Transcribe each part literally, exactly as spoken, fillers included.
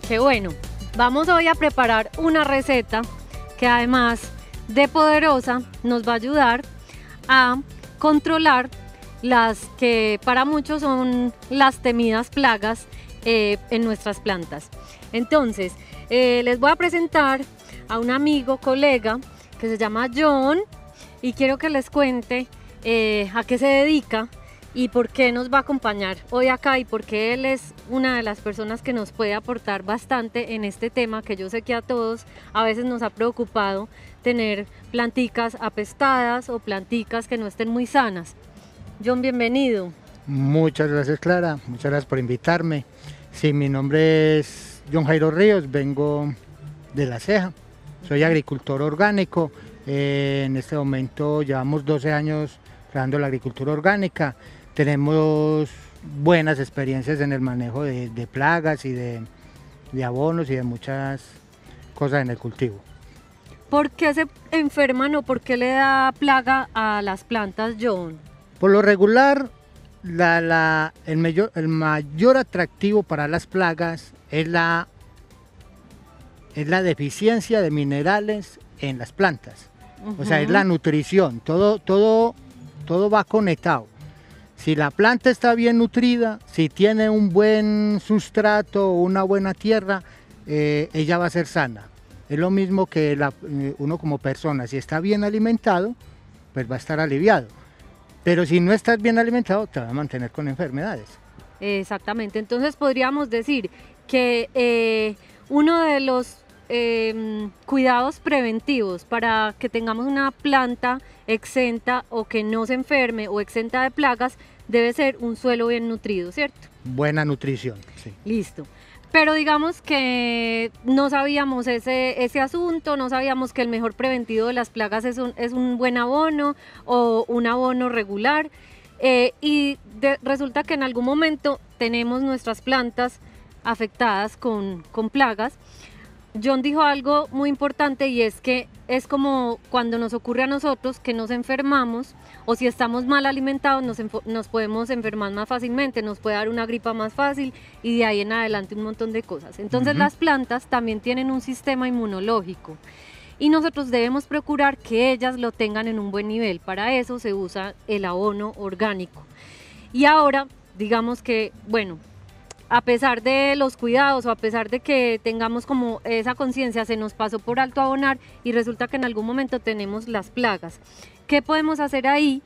Qué bueno. Vamos hoy a preparar una receta que además de poderosa nos va a ayudar a controlar las que para muchos son las temidas plagas eh, en nuestras plantas. Entonces, eh, les voy a presentar a un amigo, colega, que se llama John, y quiero que les cuente eh, a qué se dedica y por qué nos va a acompañar hoy acá y por qué él es una de las personas que nos puede aportar bastante en este tema que yo sé que a todos a veces nos ha preocupado tener planticas apestadas o planticas que no estén muy sanas. John, bienvenido. Muchas gracias, Clara, muchas gracias por invitarme. Sí, mi nombre es John Jairo Ríos, vengo de La Ceja, soy agricultor orgánico. Eh, en este momento llevamos doce años trabajando la agricultura orgánica. Tenemos buenas experiencias en el manejo de, de plagas y de, de abonos y de muchas cosas en el cultivo. ¿Por qué se enferman o por qué le da plaga a las plantas, John? Por lo regular, la, la, el, mayor, el mayor atractivo para las plagas es la, es la deficiencia de minerales en las plantas. Uh-huh. O sea, es la nutrición, todo, todo, todo va conectado. Si la planta está bien nutrida, si tiene un buen sustrato, una buena tierra, eh, ella va a ser sana. Es lo mismo que la, eh, uno como persona, si está bien alimentado, pues va a estar aliviado. Pero si no estás bien alimentado, te va a mantener con enfermedades. Exactamente, entonces podríamos decir que eh, uno de los eh, cuidados preventivos para que tengamos una planta exenta o que no se enferme o exenta de plagas debe ser un suelo bien nutrido, ¿cierto? Buena nutrición, sí. Listo. Pero digamos que no sabíamos ese, ese asunto, no sabíamos que el mejor preventivo de las plagas es un, es un buen abono o un abono regular eh, y de, resulta que en algún momento tenemos nuestras plantas afectadas con, con plagas. John dijo algo muy importante y es que es como cuando nos ocurre a nosotros que nos enfermamos o si estamos mal alimentados nos, nos podemos enfermar más fácilmente, nos puede dar una gripa más fácil y de ahí en adelante un montón de cosas. Entonces uh-huh. Las plantas también tienen un sistema inmunológico y nosotros debemos procurar que ellas lo tengan en un buen nivel. Para eso se usa el abono orgánico. Y ahora digamos que, bueno, a pesar de los cuidados o a pesar de que tengamos como esa conciencia, se nos pasó por alto abonar y resulta que en algún momento tenemos las plagas. ¿Qué podemos hacer ahí?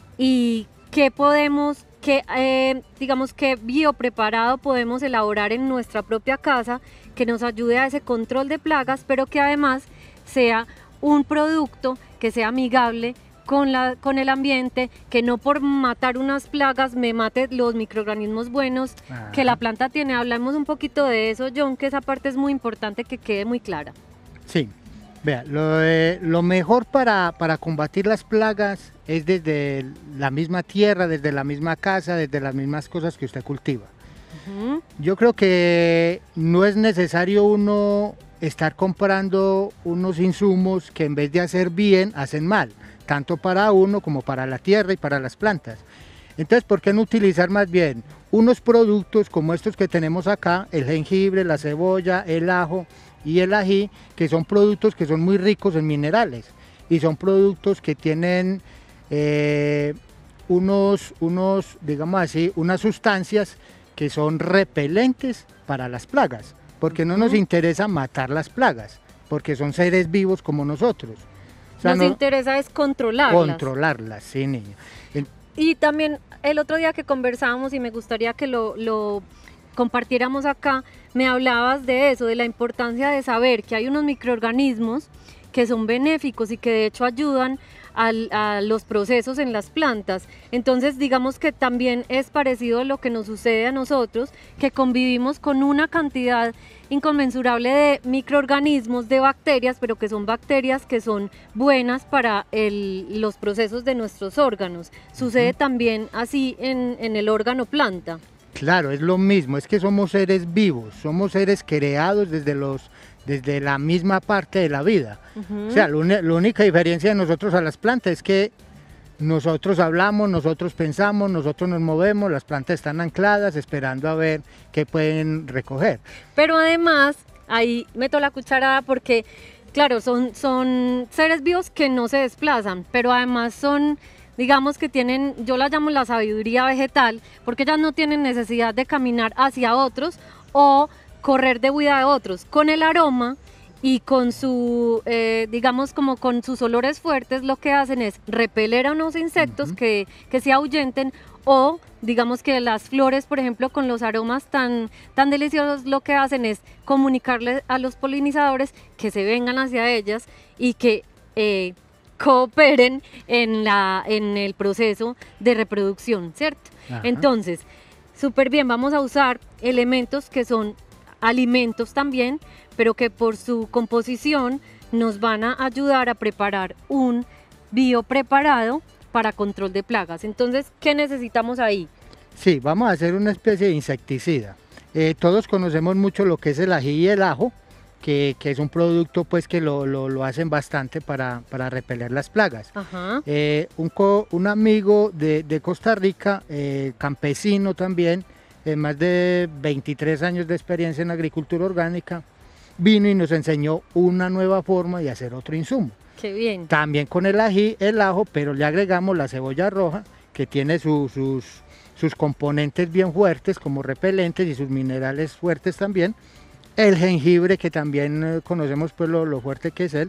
Y qué podemos, qué, eh, digamos, qué biopreparado podemos elaborar en nuestra propia casa que nos ayude a ese control de plagas, pero que además sea un producto que sea amigable Con, la, con el ambiente, que no por matar unas plagas me mate los microorganismos buenos Ajá. que la planta tiene. Hablamos un poquito de eso, John, que esa parte es muy importante que quede muy clara. Sí, vea, lo, eh, lo mejor para, para combatir las plagas es desde la misma tierra, desde la misma casa, desde las mismas cosas que usted cultiva. Uh-huh. Yo creo que no es necesario uno estar comprando unos insumos que en vez de hacer bien, hacen mal, tanto para uno como para la tierra y para las plantas. Entonces, ¿por qué no utilizar más bien unos productos como estos que tenemos acá, el jengibre, la cebolla, el ajo y el ají, que son productos que son muy ricos en minerales y son productos que tienen eh, unos, unos, digamos así, unas sustancias que son repelentes para las plagas, porque no nos interesa matar las plagas, porque son seres vivos como nosotros. O sea, Nos no, interesa es controlarlas. Controlarlas, sí, niña. El, y también el otro día que conversábamos y me gustaría que lo, lo compartiéramos acá, me hablabas de eso, de la importancia de saber que hay unos microorganismos que son benéficos y que de hecho ayudan al, a los procesos en las plantas. Entonces digamos que también es parecido a lo que nos sucede a nosotros, que convivimos con una cantidad inconmensurable de microorganismos, de bacterias, pero que son bacterias que son buenas para el, los procesos de nuestros órganos. Sucede uh-huh. también así en, en el órgano planta. Claro, es lo mismo, es que somos seres vivos, somos seres creados desde los desde la misma parte de la vida. Uh-huh. O sea, la única diferencia de nosotros a las plantas es que nosotros hablamos, nosotros pensamos, nosotros nos movemos, las plantas están ancladas esperando a ver qué pueden recoger. Pero además, ahí meto la cucharada porque, claro, son, son seres vivos que no se desplazan, pero además son, digamos que tienen, yo la llamo la sabiduría vegetal, porque ellas no tienen necesidad de caminar hacia otros o correr de huida de otros. Con el aroma y con su, eh, digamos como con sus olores fuertes, lo que hacen es repeler a unos insectos uh-huh. que, que se ahuyenten, o digamos que las flores, por ejemplo, con los aromas tan, tan deliciosos, lo que hacen es comunicarle a los polinizadores que se vengan hacia ellas y que eh, cooperen en, la, en el proceso de reproducción, ¿cierto? Ajá. Entonces, súper bien, vamos a usar elementos que son alimentos también, pero que por su composición nos van a ayudar a preparar un biopreparado para control de plagas. Entonces, ¿qué necesitamos ahí? Sí, vamos a hacer una especie de insecticida. Eh, todos conocemos mucho lo que es el ají y el ajo, que, que es un producto pues que lo, lo, lo hacen bastante para, para repeler las plagas. Ajá. Eh, un, co, un amigo de, de Costa Rica, eh, campesino también, eh, más de veintitrés años de experiencia en agricultura orgánica, vino y nos enseñó una nueva forma de hacer otro insumo. Qué bien. También con el ají, el ajo, pero le agregamos la cebolla roja, que tiene su, sus, sus componentes bien fuertes como repelentes y sus minerales fuertes también. El jengibre, que también eh, conocemos pues lo, lo fuerte que es él.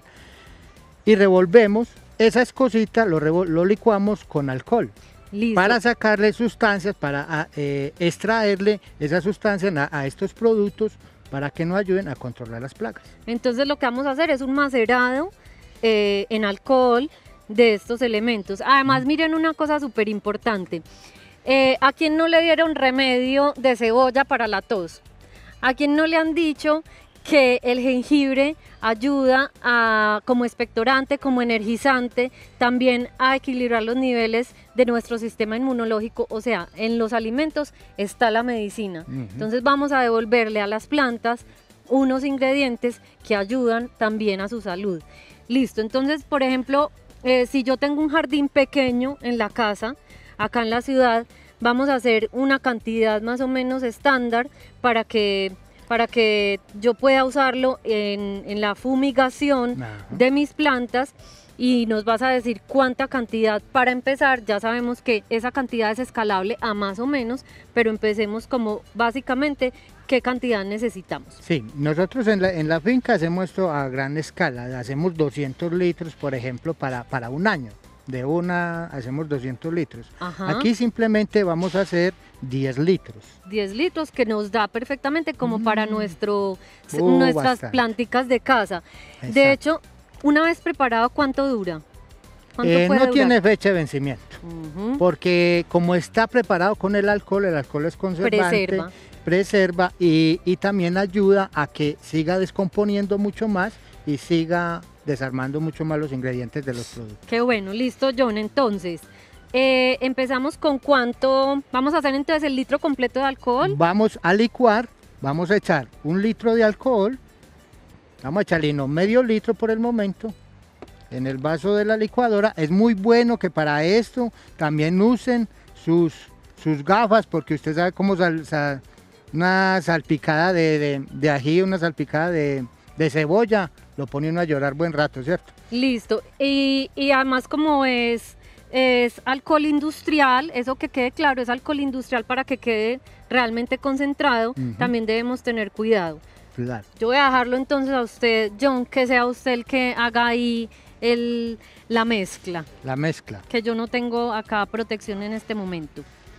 Y revolvemos esas cositas, lo, lo licuamos con alcohol. Listo. Para sacarle sustancias, para eh, extraerle esa sustancia a, a estos productos, para que nos ayuden a controlar las plagas. Entonces lo que vamos a hacer es un macerado eh, en alcohol de estos elementos. Además, mm. miren una cosa súper importante. Eh, ¿A quién no le dieron remedio de cebolla para la tos? ¿A quién no le han dicho que el jengibre ayuda a, como expectorante, como energizante, también a equilibrar los niveles de nuestro sistema inmunológico? O sea, en los alimentos está la medicina. Uh-huh. Entonces vamos a devolverle a las plantas unos ingredientes que ayudan también a su salud. Listo, entonces, por ejemplo, eh, si yo tengo un jardín pequeño en la casa, acá en la ciudad, vamos a hacer una cantidad más o menos estándar para que para que yo pueda usarlo en, en la fumigación Ajá. de mis plantas, y nos vas a decir cuánta cantidad. Para empezar, ya sabemos que esa cantidad es escalable a más o menos, pero empecemos como básicamente qué cantidad necesitamos. Sí, nosotros en la, en la finca hacemos esto a gran escala, hacemos doscientos litros, por ejemplo, para, para un año. De una hacemos doscientos litros. Ajá. Aquí simplemente vamos a hacer diez litros. diez litros, que nos da perfectamente como mm. para nuestro, uh, nuestras bastante. planticas de casa. Exacto. De hecho, una vez preparado, ¿cuánto dura? ¿Cuánto eh, puede no durar? tiene fecha de vencimiento, uh-huh. porque como está preparado con el alcohol, el alcohol es conservante, preserva, preserva y, y también ayuda a que siga descomponiendo mucho más y siga desarmando mucho más los ingredientes de los productos. Qué bueno, listo, John. Entonces, eh, empezamos con cuánto, vamos a hacer entonces el litro completo de alcohol. Vamos a licuar, vamos a echar un litro de alcohol, vamos a echarle no, medio litro por el momento, en el vaso de la licuadora. Es muy bueno que para esto también usen sus, sus gafas, porque usted sabe cómo sal, sal, una salpicada de, de, de ají, una salpicada de, de cebolla, lo pone uno a llorar buen rato, ¿cierto? Listo, y, y además como es, es alcohol industrial, eso que quede claro, es alcohol industrial para que quede realmente concentrado, uh-huh. también debemos tener cuidado. Claro. Yo voy a dejarlo entonces a usted, John, que sea usted el que haga ahí el, la mezcla. La mezcla. Que yo no tengo acá protección en este momento.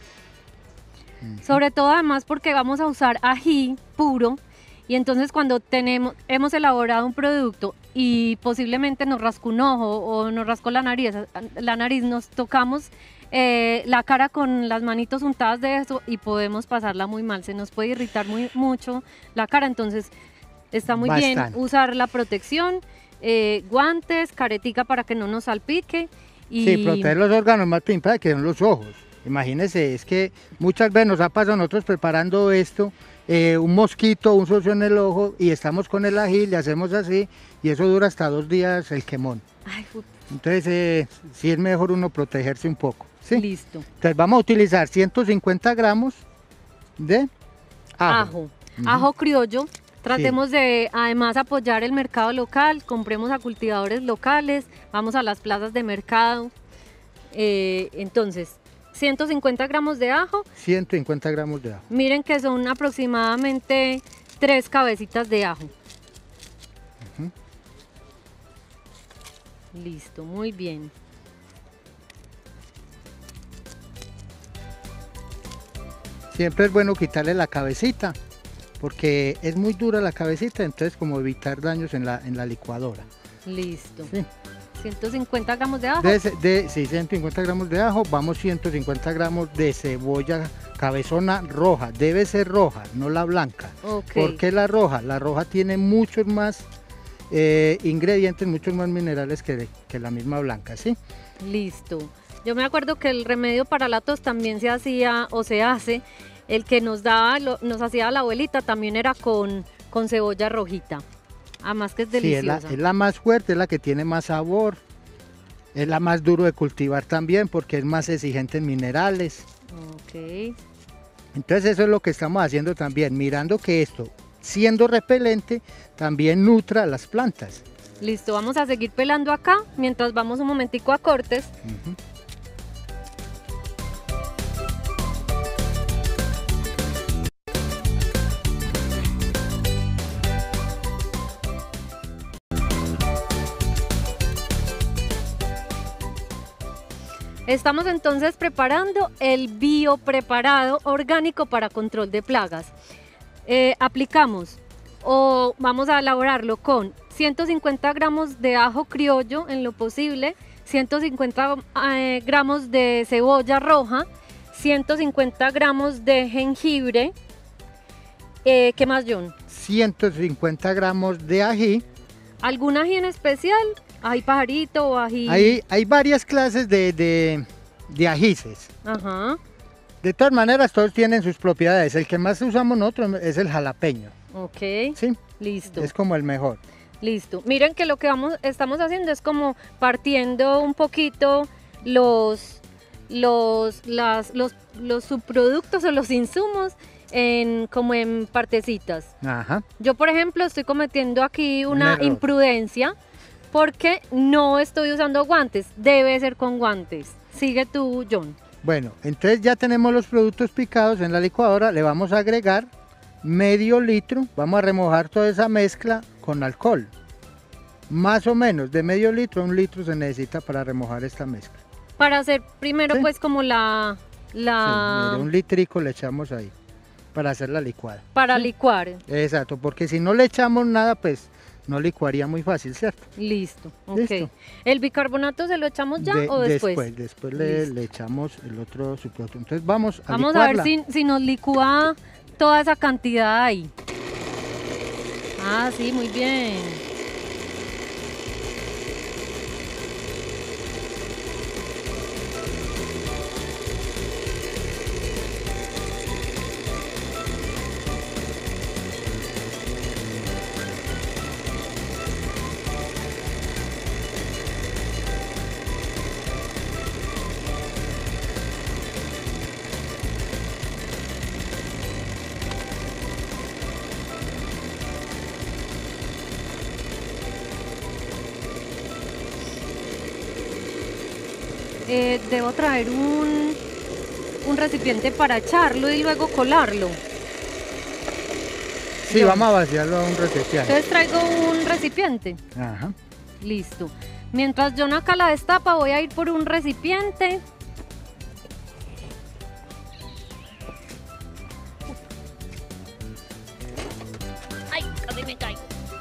Uh-huh. Sobre todo además porque vamos a usar ají puro. Y entonces cuando tenemos, hemos elaborado un producto y posiblemente nos rascó un ojo o nos rascó la nariz, la nariz nos tocamos eh, la cara con las manitos untadas de eso y podemos pasarla muy mal, se nos puede irritar muy, mucho la cara. Entonces está muy Bastante. bien usar la protección, eh, guantes, caretica para que no nos salpique. Y... Sí, proteger los órganos más principales que son los ojos. Imagínense, es que muchas veces nos ha pasado nosotros preparando esto, eh, un mosquito, un socio en el ojo, y estamos con el ají, le hacemos así, y eso dura hasta dos días el quemón. Ay, Entonces eh, sí es mejor uno protegerse un poco. ¿Sí? Listo. Entonces vamos a utilizar ciento cincuenta gramos de ajo. Ajo, uh-huh. Ajo criollo. Tratemos sí. de además apoyar el mercado local, compremos a cultivadores locales, vamos a las plazas de mercado. Eh, entonces, ciento cincuenta gramos de ajo. ciento cincuenta gramos de ajo. Miren que son aproximadamente tres cabecitas de ajo. Uh-huh. Listo, muy bien. Siempre es bueno quitarle la cabecita, porque es muy dura la cabecita, entonces como evitar daños en la, en la licuadora. Listo. Sí. ciento cincuenta gramos de ajo. De, de, sí, ciento cincuenta gramos de ajo, vamos ciento cincuenta gramos de cebolla cabezona roja, debe ser roja, no la blanca. Okay. ¿Por qué la roja? La roja tiene muchos más eh, ingredientes, muchos más minerales que, que la misma blanca, ¿sí? Listo. Yo me acuerdo que el remedio para la tos también se hacía o se hace, el que nos daba, lo, nos hacía la abuelita también era con, con cebolla rojita. Además que es deliciosa. Sí, es la, es la más fuerte, es la que tiene más sabor, es la más duro de cultivar también porque es más exigente en minerales. Ok. Entonces eso es lo que estamos haciendo también, mirando que esto, siendo repelente, también nutra a las plantas. Listo, vamos a seguir pelando acá mientras vamos un momentico a cortes. Uh-huh. Estamos entonces preparando el biopreparado orgánico para control de plagas. Eh, aplicamos o vamos a elaborarlo con ciento cincuenta gramos de ajo criollo en lo posible, ciento cincuenta eh, gramos de cebolla roja, ciento cincuenta gramos de jengibre. Eh, ¿Qué más, John? ciento cincuenta gramos de ají. ¿Algún ají en especial? ¿Ají pajarito o ají? Hay, hay varias clases de, de, de ajíes. Ajá. De todas maneras, todos tienen sus propiedades. El que más usamos nosotros es el jalapeño. Ok. Sí. Listo. Es como el mejor. Listo. Miren que lo que vamos, estamos haciendo es como partiendo un poquito los, los, las, los, los subproductos o los insumos en, como en partecitas. Ajá. Yo, por ejemplo, estoy cometiendo aquí una imprudencia porque no estoy usando guantes. Debe ser con guantes. Sigue tú, John. Bueno, entonces ya tenemos los productos picados en la licuadora. Le vamos a agregar medio litro. Vamos a remojar toda esa mezcla con alcohol. Más o menos de medio litro a un litro se necesita para remojar esta mezcla. Para hacer primero, ¿sí? Pues como la... la... Sí, mire, un litrico le echamos ahí para hacer la licuada. Para ¿sí? licuar. Exacto, porque si no le echamos nada, pues no licuaría muy fácil, ¿cierto? Listo, ok. ¿Listo? ¿El bicarbonato se lo echamos ya de, o después? Después, después le, le echamos el otro subproducto. Entonces vamos a Vamos licuarla. a ver si, si nos licúa toda esa cantidad ahí. Ah, sí, muy bien. Eh, debo traer un, un recipiente para echarlo y luego colarlo. Sí, Yo. vamos a vaciarlo a un recipiente. Entonces traigo un recipiente. Ajá. Listo. Mientras John acá la destapa, voy a ir por un recipiente. Ay, casi me caigo.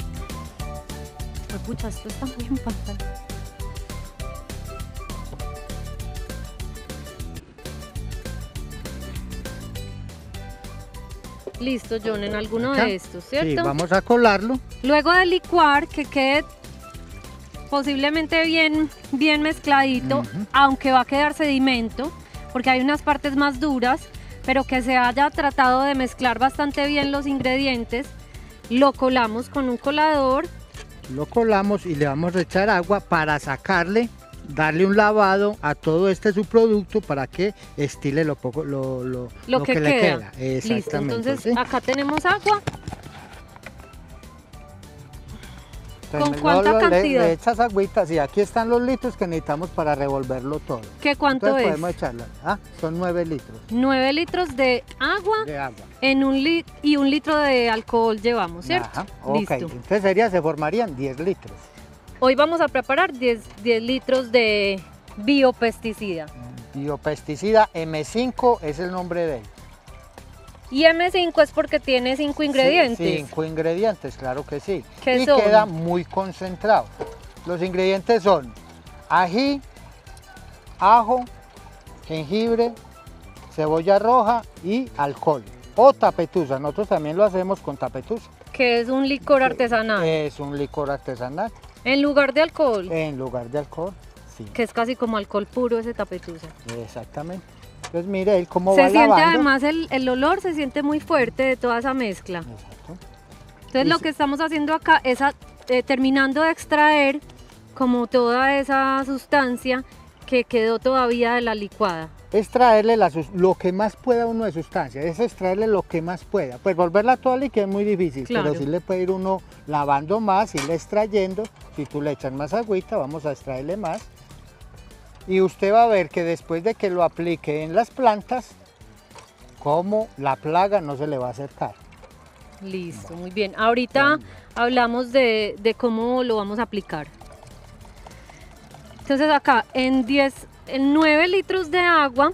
Pucha, esto está muy empantado. Listo, John, en alguno Acá. de estos, ¿cierto? Sí, vamos a colarlo. Luego de licuar, que quede posiblemente bien, bien mezcladito, uh-huh. aunque va a quedar sedimento, porque hay unas partes más duras, pero que se haya tratado de mezclar bastante bien los ingredientes, lo colamos con un colador lo colamos y le vamos a echar agua para sacarle, darle un lavado a todo este subproducto para que estile lo poco lo, lo, lo, lo que, que queda. le queda. Listo, Exactamente. entonces ¿sí? acá tenemos agua. Entonces, ¿Con cuánta le, cantidad? Le echas agüitas y aquí están los litros que necesitamos para revolverlo todo. ¿Qué cuánto Entonces es? podemos echarla. Ah, son nueve litros nueve litros de agua, de agua. En un lit y un litro de alcohol llevamos, ¿cierto? Ajá, ok. Listo. Entonces sería, se formarían diez litros. Hoy vamos a preparar diez, diez litros de biopesticida. Biopesticida eme cinco es el nombre de él. Y eme cinco es porque tiene cinco ingredientes. Sí, cinco ingredientes, claro que sí. ¿Qué y son? queda muy concentrado. Los ingredientes son ají, ajo, jengibre, cebolla roja y alcohol. O tapetusa, nosotros también lo hacemos con tapetusa. Que es un licor artesanal. Es un licor artesanal. En lugar de alcohol. En lugar de alcohol, sí. Que es casi como alcohol puro ese tapetusa. Exactamente. Entonces mire él cómo Se va siente lavando. además el, el olor, se siente muy fuerte de toda esa mezcla. Exacto. Entonces Y lo se- que estamos haciendo acá es a- eh, terminando de extraer como toda esa sustancia que quedó todavía de la licuada. Extraerle la sus- lo que más pueda uno de sustancia, es extraerle lo que más pueda. Pues volverla toda líquida es muy difícil, Claro. pero sí le puede ir uno lavando más, irle extrayendo. Si tú le echas más agüita, vamos a extraerle más. Y usted va a ver que después de que lo aplique en las plantas, como la plaga no se le va a acercar. Listo, muy bien. Ahorita hablamos de, de cómo lo vamos a aplicar. Entonces acá en diez, en nueve litros de agua,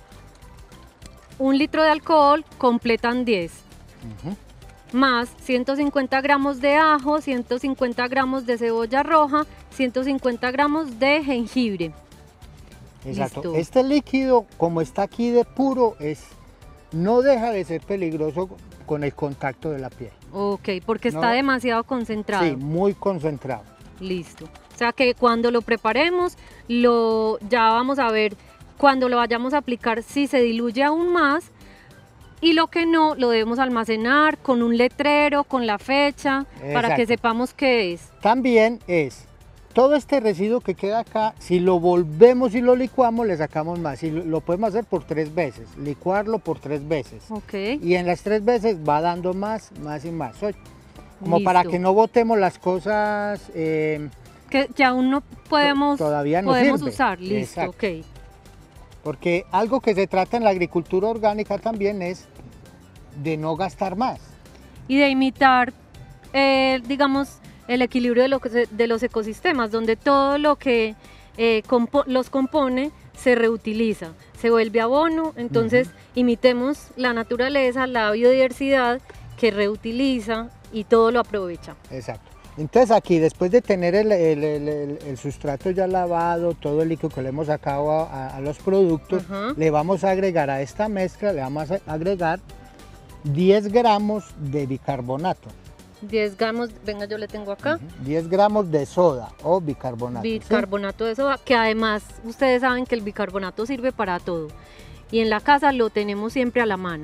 un litro de alcohol completan diez. Ujú. Más ciento cincuenta gramos de ajo, ciento cincuenta gramos de cebolla roja, ciento cincuenta gramos de jengibre. Exacto. Listo. Este líquido, como está aquí de puro, es, no deja de ser peligroso con el contacto de la piel. Ok, porque está No. demasiado concentrado. Sí, muy concentrado. Listo. O sea que cuando lo preparemos, lo, ya vamos a ver cuando lo vayamos a aplicar si se diluye aún más, y lo que no, lo debemos almacenar con un letrero, con la fecha, para que Exacto. sepamos qué es. También es todo este residuo que queda acá, si lo volvemos y lo licuamos, le sacamos más. Y lo, lo podemos hacer por tres veces, licuarlo por tres veces. Ok. Y en las tres veces va dando más, más y más. Oye, como Listo. para que no botemos las cosas, eh, Que, que aún no podemos, todavía no podemos sirve. usar. Listo, Exacto. ok. porque algo que se trata en la agricultura orgánica también es de no gastar más. Y de imitar, eh, digamos, el equilibrio de, lo que se- de los ecosistemas, donde todo lo que eh, compo- los compone se reutiliza, se vuelve abono. Entonces imitemos la naturaleza, la biodiversidad que reutiliza y todo lo aprovecha. Exacto. Entonces aquí, después de tener el, el- el- el- el sustrato ya lavado, todo el líquido que le hemos sacado a, a- a los productos, Ajá. le vamos a agregar a esta mezcla, le vamos a agregar diez gramos de bicarbonato, diez gramos, venga, yo le tengo acá, diez gramos de soda o bicarbonato. ¿sí? bicarbonato de soda, que además ustedes saben que el bicarbonato sirve para todo. Y en la casa lo tenemos siempre a la mano.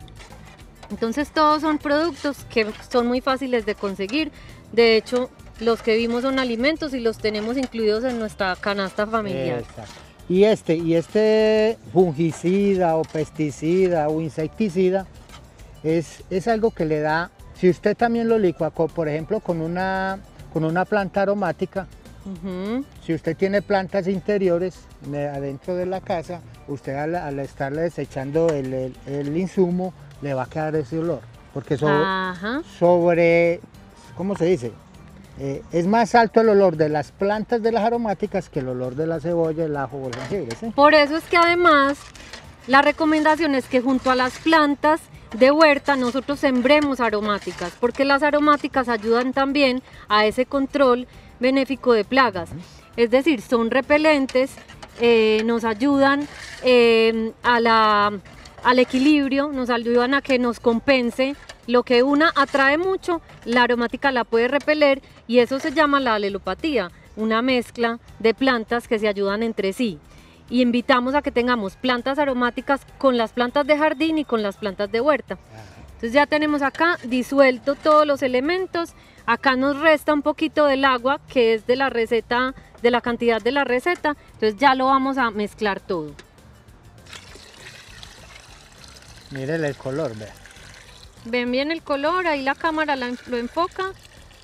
Entonces todos son productos que son muy fáciles de conseguir. De hecho, los que vimos son alimentos y los tenemos incluidos en nuestra canasta familiar. Exacto. Y este, y este fungicida o pesticida o insecticida es, es algo que le da, si usted también lo licua, co- por ejemplo, con una, con una planta aromática, Ujú. si usted tiene plantas interiores eh, adentro de la casa, usted al, al estarle desechando el, el- el insumo, le va a quedar ese olor, porque so- Ajá. sobre, ¿cómo se dice? Eh, es más alto el olor de las plantas de las aromáticas que el olor de la cebolla, el ajo o el jengibre, ¿sí? Por eso es que además la recomendación es que junto a las plantas de huerta nosotros sembremos aromáticas, porque las aromáticas ayudan también a ese control benéfico de plagas. Es decir, son repelentes, eh, nos ayudan eh, a la, al equilibrio, nos ayudan a que nos compense. Lo que una atrae mucho, la aromática la puede repeler, y eso se llama la alelopatía, una mezcla de plantas que se ayudan entre sí. Y invitamos a que tengamos plantas aromáticas con las plantas de jardín y con las plantas de huerta. Entonces ya tenemos acá disuelto todos los elementos. Acá nos resta un poquito del agua que es de la receta, de la cantidad de la receta. Entonces ya lo vamos a mezclar todo. Miren el color, vean. Ven bien el color, ahí la cámara la, lo enfoca.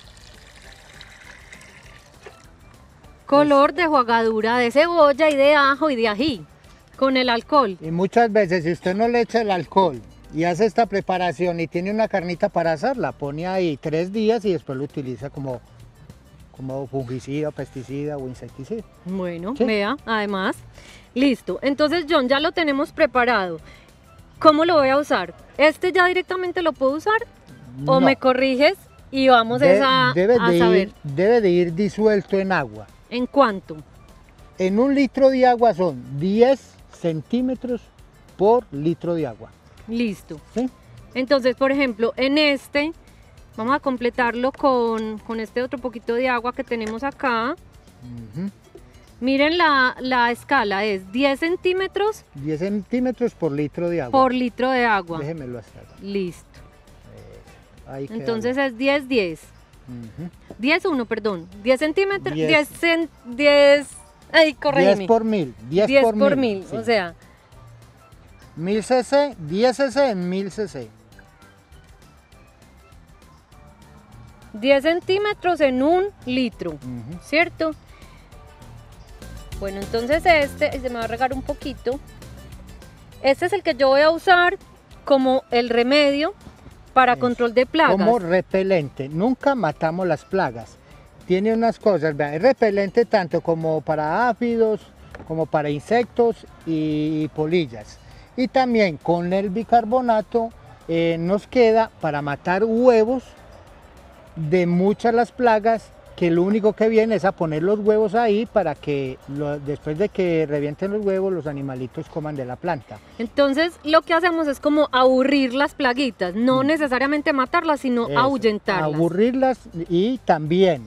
Color de jugadura de cebolla y de ajo y de ají con el alcohol. Y muchas veces si usted no le echa el alcohol y hace esta preparación y tiene una carnita para asar, la pone ahí tres días y después lo utiliza como, como fungicida, pesticida o insecticida. Bueno, ¿Sí? Vea, además, listo. Entonces, John, ya lo tenemos preparado. ¿Cómo lo voy a usar? ¿Este ya directamente lo puedo usar? ¿O No. me corriges y vamos De- a, debe, a de saber? ir, debe de ir disuelto en agua. ¿En cuánto? En un litro de agua son diez centímetros por litro de agua. Listo. ¿Sí? Entonces, por ejemplo, en este, vamos a completarlo con, con este otro poquito de agua que tenemos acá. Ujú. Miren la, la escala, es diez centímetros diez centímetros por litro de agua. por litro de agua. Déjemelo hasta acá. Listo. Ahí queda Entonces bien. es diez, diez. Ujú. diez, uno, perdón. diez centímetros, Diez. diez, cen, diez, ay, corrígeme. diez por mil. diez, diez por, por mil. mil, Sí. o sea, mil cc, diez cc en mil cc. diez centímetros en un litro, Ujú. ¿cierto? Bueno, entonces este, se me va a regar un poquito. Este es el que yo voy a usar como el remedio para Eso. control de plagas. Como repelente. Nunca matamos las plagas. Tiene unas cosas, vean, es repelente tanto como para áfidos, como para insectos y polillas. Y también con el bicarbonato eh, nos queda para matar huevos de muchas las plagas, que lo único que viene es a poner los huevos ahí para que lo- después de que revienten los huevos los animalitos coman de la planta. Entonces lo que hacemos es como aburrir las plaguitas, no necesariamente matarlas, sino Eso, ahuyentarlas. Aburrirlas y también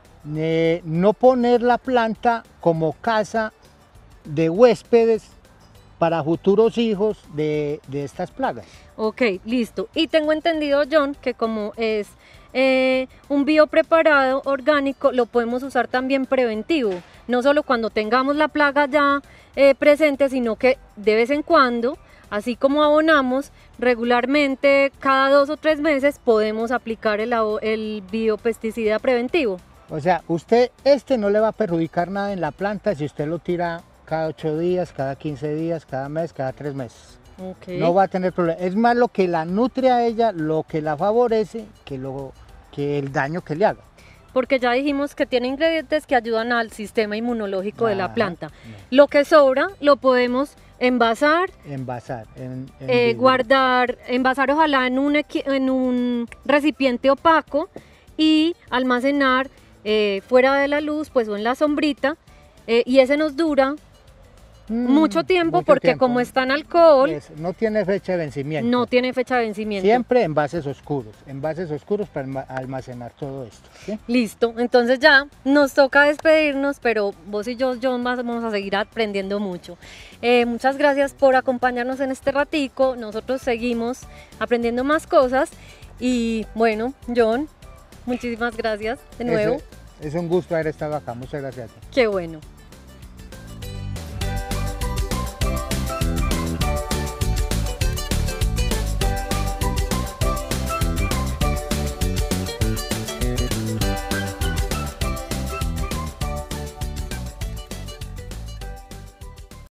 eh, no poner la planta como casa de huéspedes para futuros hijos de, de estas plagas. Ok, listo. Y tengo entendido, John, que como es eh, un biopreparado orgánico, lo podemos usar también preventivo. No solo cuando tengamos la plaga ya eh, presente, sino que de vez en cuando, así como abonamos, regularmente cada dos o tres meses podemos aplicar el, abo- el biopesticida preventivo. O sea, usted, este no le va a perjudicar nada en la planta si usted lo tira cada ocho días, cada quince días, cada mes, cada tres meses. Ok. No va a tener problema. Es más lo que la nutre a ella, lo que la favorece, que, lo, que el daño que le haga. Porque ya dijimos que tiene ingredientes que ayudan al sistema inmunológico de la Ajá. planta. Lo que sobra lo podemos envasar, Envasar. En, en eh, vidrio. guardar, envasar ojalá en un, equi- en un recipiente opaco y almacenar eh, fuera de la luz, pues o en la sombrita, eh, y ese nos dura Mm, mucho tiempo mucho porque tiempo. como está en alcohol, Es- no tiene fecha de vencimiento. no tiene fecha de vencimiento. Siempre envases oscuros, envases oscuros para alma- almacenar todo esto. ¿Sí? Listo, entonces ya nos toca despedirnos, pero vos y yo, John, más vamos a seguir aprendiendo mucho. Eh, muchas gracias por acompañarnos en este ratico, nosotros seguimos aprendiendo más cosas y bueno, John, muchísimas gracias de nuevo, Eso- es un gusto haber estado acá, muchas gracias. qué bueno.